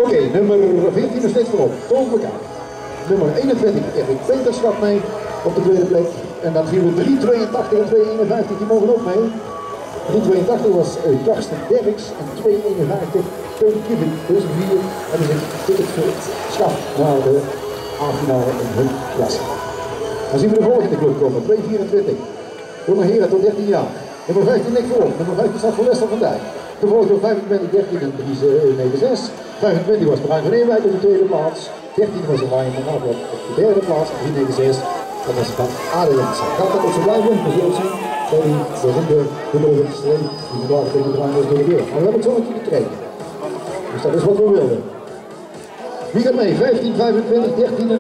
Oké, nummer 14 is steeds voorop. Toon elkaar. Nummer 21, Erik Peters gaat mee op de tweede plek. En dan zien we 382 en 251, die mogen ook mee. 382 was Karsten Derks en 251 Teun Kievit. Dus 4 hebben zich ticket verschaft naar de A-finale in hun klasse. Dan zien we de volgende club komen, 224. Jonge heren tot 13 jaar. Nummer 15 Nick voorop, nummer 15 staat voor Lester van Dijk. Gevolgd door 25, 13 en 396. 25 was Brian van Eenwijk op de tweede plaats. 13 was Ryan van Aarblok op de derde plaats. 396, dat was van Adelens. Gaat dat ook zo blijven? We zullen het zien. Sorry, we zijn de logische die vandaag tegen de Brian was door de deur. Maar we hebben het zo natuurlijk gekregen. Dus dat is wat we wilden. Wie gaat mee? 15, 25, 13 en